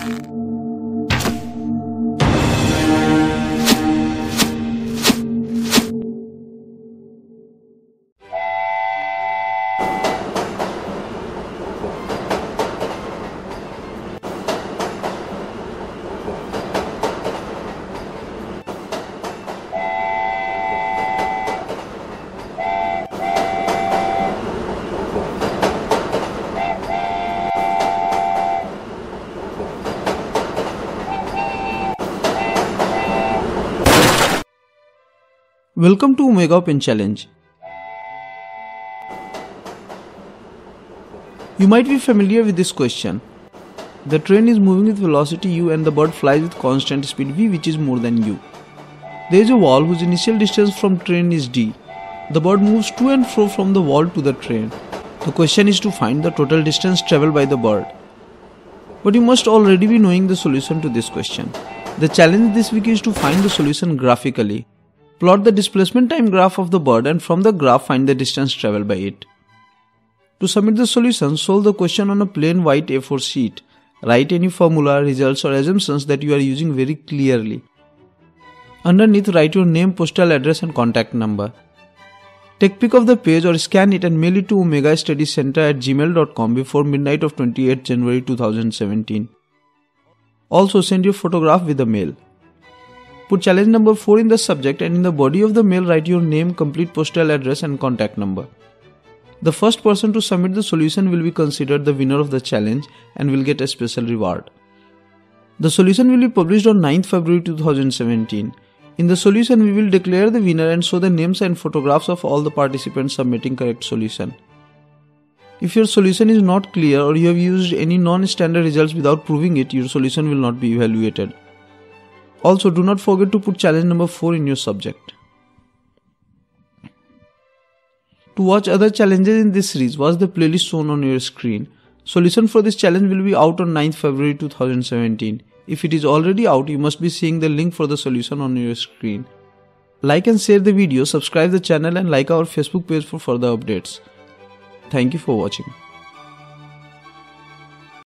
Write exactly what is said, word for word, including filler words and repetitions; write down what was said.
Welcome to Omega Open Challenge. You might be familiar with this question. The train is moving with velocity u and the bird flies with constant speed v, which is more than u. There is a wall whose initial distance from train is d. The bird moves to and fro from the wall to the train. The question is to find the total distance travelled by the bird. But you must already be knowing the solution to this question. The challenge this week is to find the solution graphically. Plot the displacement time graph of the bird and from the graph find the distance travelled by it. To submit the solution, solve the question on a plain white A four sheet. Write any formula, results or assumptions that you are using very clearly. Underneath, write your name, postal address and contact number. Take pic of the page or scan it and mail it to omega study center at gmail dot com before midnight of twenty-eighth January two thousand seventeen. Also send your photograph with the mail. Put challenge number four in the subject and in the body of the mail write your name, complete postal address and contact number. The first person to submit the solution will be considered the winner of the challenge and will get a special reward. The solution will be published on ninth February two thousand seventeen. In the solution we will declare the winner and show the names and photographs of all the participants submitting correct solution. If your solution is not clear or you have used any non-standard results without proving it, your solution will not be evaluated. Also, do not forget to put challenge number four in your subject. To watch other challenges in this series, watch the playlist shown on your screen. Solution for this challenge will be out on ninth February two thousand seventeen. If it is already out, you must be seeing the link for the solution on your screen. Like and share the video, subscribe the channel and like our Facebook page for further updates. Thank you for watching.